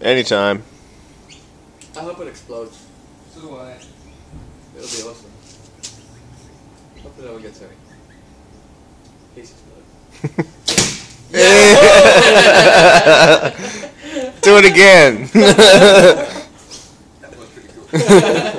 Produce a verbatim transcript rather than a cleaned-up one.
Anytime. I hope it explodes. So do I. It'll be awesome. Hopefully no one gets hurt. Please explode. Do it again. That was pretty cool.